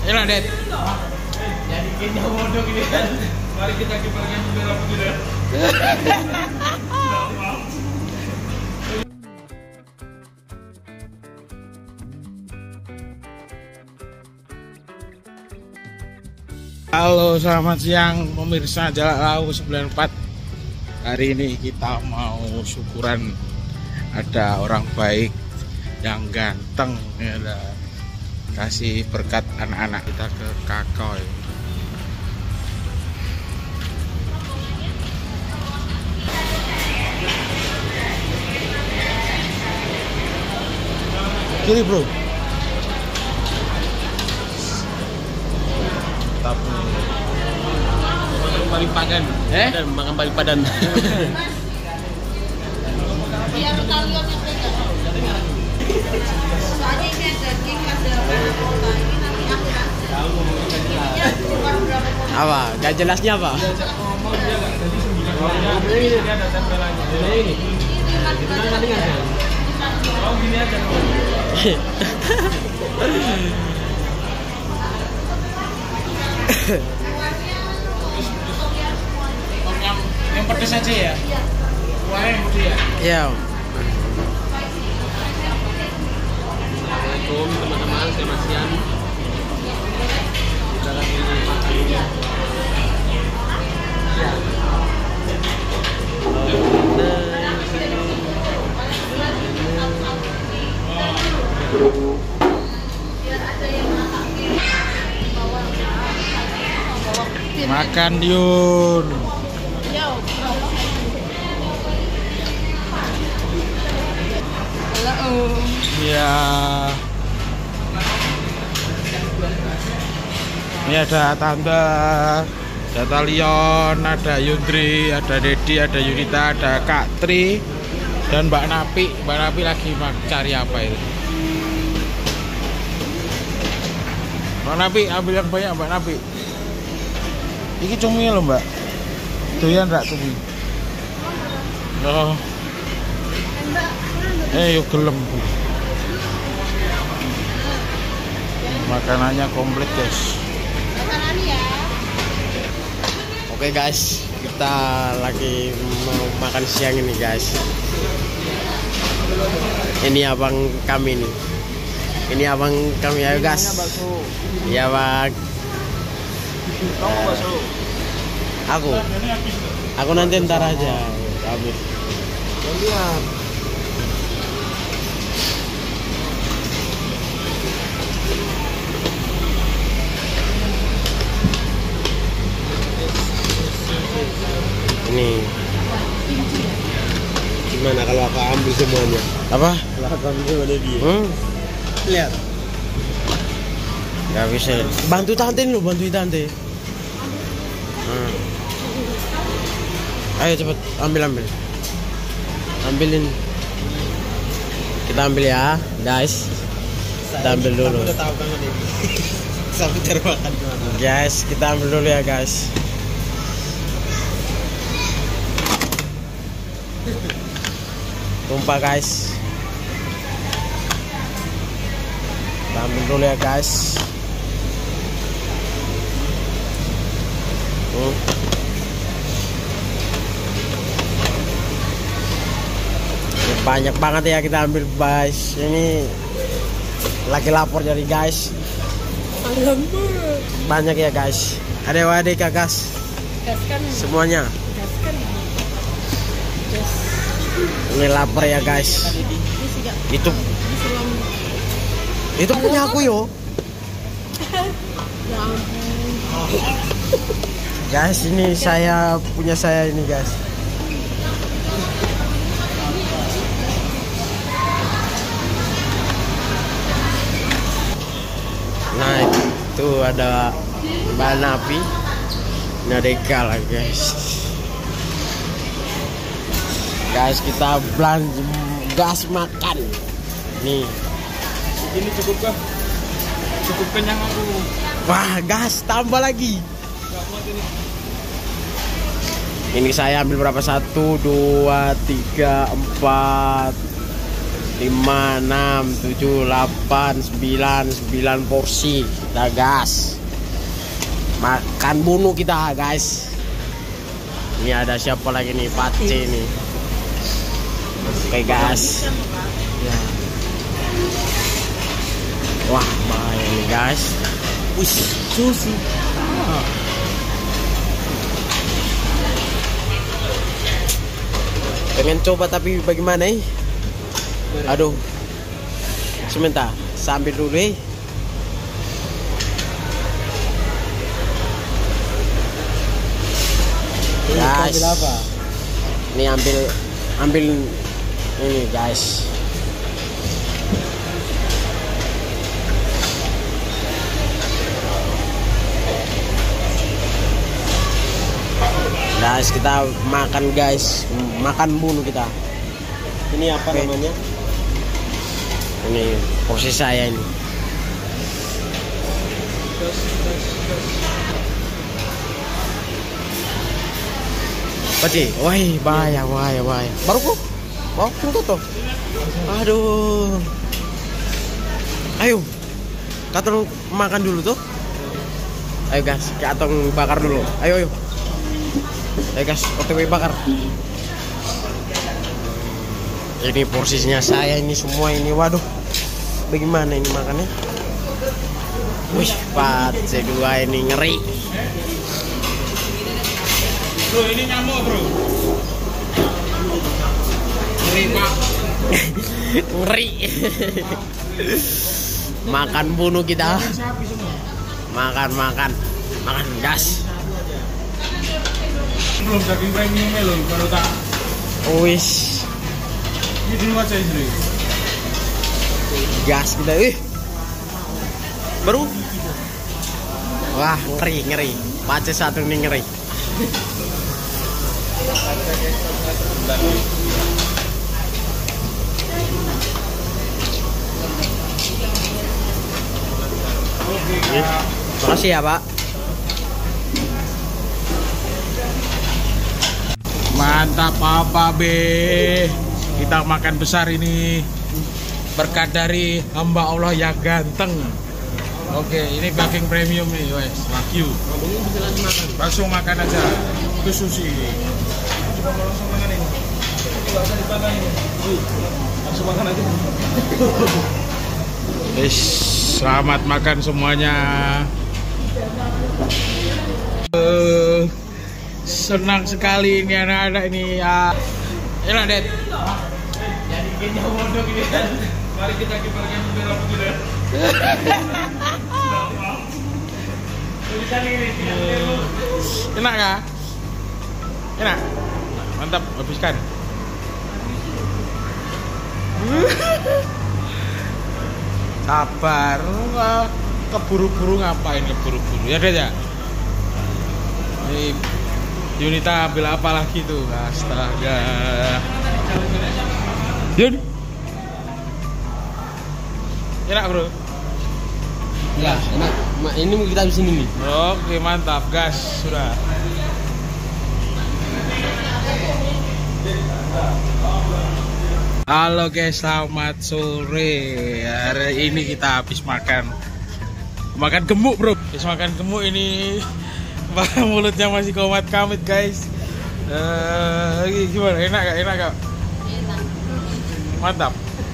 Ayo Det. Jadi kita bodoh gini kan. Mari kita kibarkan bendera putih. Halo, selamat siang pemirsa Jalak Lawu 94. Hari ini kita mau syukuran ada orang baik yang ganteng ya, kasih berkat anak-anak kita ke Kakao. Kiri bro. Paling padan. Dan makan paling padan. Iya, talion yang pegang. Soalnya ini ada daging, ada kota. Ini nanti aku kasih. Ininya cuma berapa kota. Apa? Gak jelasnya apa? Ngomong dia gak jadi 9. Ini dia ada tempelannya. Ini. Oh gini aja. Yang pedes aja ya? Kuahnya yang putih ya? Iya. Assalamualaikum teman-teman, selamat siang. Kita lagi makan. Makan Yun. Ya. Ini ada Tante, ada Talion, ada Yundri, ada Dedi, ada Yunita, ada Kak Tri, dan Mbak Napi. Mbak Napi lagi cari apa itu? Mbak Napi, ambil yang banyak Mbak Napi. Ini cumi loh Mbak. Doyan enggak cumi? Oh. Yuk gelem. Makanannya komplit guys. Oke guys, kita lagi mau makan siang ini guys. Ini abang kami nih. Ini abang kami, ayo guys. Iya bang. Kamu bakso. Aku nanti ntar aja habis. Lihat. Ini gimana kalau aku ambil semuanya? Apa? Kalau aku ambil semuanya dia. Lihat. Gak bisa. Bantu tante lu, bantu tante. Ayo cepet ambil. Ambilin. Kita ambil ya, guys. Kita ambil dulu. Udah tahu kan ini. Sampai termakan gimana? Guys, kita ambil dulu ya, guys. Tumpah guys. Kita ambil dulu ya guys. Banyak banget ya kita ambil guys. Ini lagi lapor jadi guys. Banyak ya guys. Ada wadik gas. Semuanya. Ini lapar ya guys. Itu punya aku yo. Guys, ini punya saya ini guys. Nah itu ada Mbak Napi. Ini ada Ika lah guys. Guys, kita belanja gas makan. Nih. Ini cukup kah? Cukup kenyang aku. Wah, gas tambah lagi. Ini saya ambil berapa? 1, 2, 3, 4, 5, 6, 7, 8, 9 porsi. Kita gas. Makan bunuh kita, guys. Ini ada siapa lagi nih? Pace nih. Oke, gas. Ya. Wah, bahaya nih, guys. Wih, sushi. Pengen coba tapi bagaimana eh? Aduh. Sebentar, sambil dulu eh. Guys, apa? Ini ambil ini guys. Guys, kita makan guys, makan bunuh kita. Ini apa namanya? Ini porsi saya ini. Paci, wah bahaya. Baru kok, tunggu tuh. Aduh, ayo, katong makan dulu tuh. Ayo guys, katong bakar dulu. Ayo. Ayo guys, OTW bakar. Ini porsinya saya ini semua ini, waduh. Bagaimana ini makannya? Wih, Pace 2 ini ngeri. Bro, ini nyamuk bro. Ngeri pak. Ngeri. Makan bunuh kita. Makan gas. Belum daging premium loh, baru tak. Wis. Ini dulu aja ini. Gas kita. Baru. Wah, ngeri. Pace 1 ini ngeri. Makasih ya Pak. Mantap apa be? Kita makan besar ini berkat dari hamba Allah yang ganteng. Oke, ini daging premium nih, wes, wagyu. Langsung makan aja. Itu sushi. Langsung makan ini. Enggak usah dipanggang ini. Langsung makan aja. Selamat makan semuanya. Senang sekali ini anak-anak ini ya. Enak, Det. Jadi kita bodoh gini kan. Mari kita kibarkan bendera putih. Enak ya? Enak? Mantap, habiskan. Sabar, keburu-buru ngapain keburu-buru? Ya udah ya. Ini Yunita ambil apa lagi tuh? Astaga. Yun. Enak bro? Ya, enak. Ini kita habisin ini. Oke, mantap, gas sudah. Halo guys, selamat sore. Hari ini kita habis makan gemuk bro. Habis makan gemuk ini, mulutnya masih komat kamit guys. Gimana? Enak gak? Enak. Mantap.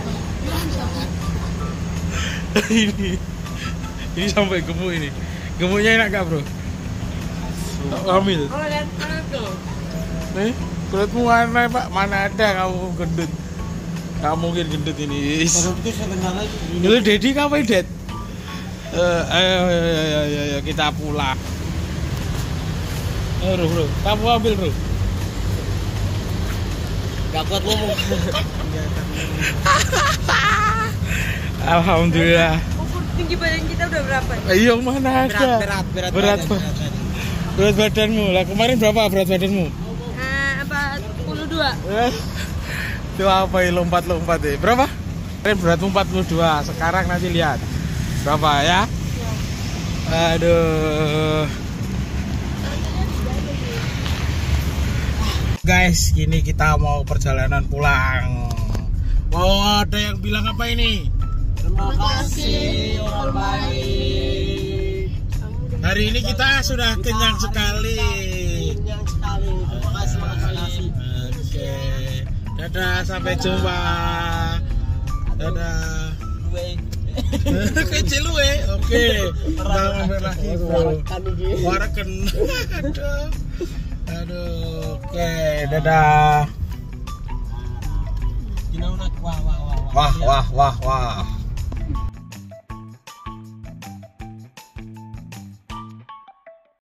ini sampai gemuk ini. Gemuknya enak gak bro? Hamil. Oh, lihat mana tuh? Kulitmu mana pak? Mana ada kamu gendut? Gak mungkin gendut ini. Itu Dedi ngapain Det? Ayo kita pulang. Bro, kamu ambil bro. Gak kuat ngomong. Alhamdulillah. Ukur tinggi badan kita udah berapa? Iya mana ada. Berat badanmu. Lah kemarin berapa berat badanmu? 42. Itu apa ya lompat-lompat ya? Berapa? Kemarin beratmu 42. Sekarang nanti lihat berapa ya? Aduh. Guys, kini kita mau perjalanan pulang. Oh, ada yang bilang apa ini? Terima kasih orang baik. Hari ini kita sudah kenyang sekali. Kenyang sekali. Terima kasih, makasih. Oke. Dadah, sampai jumpa. Dadah. Kecil luwe. Oke. Kita mampir lagi, bro. Waraken. Aduh. Oke, dadah. Wah. Wah.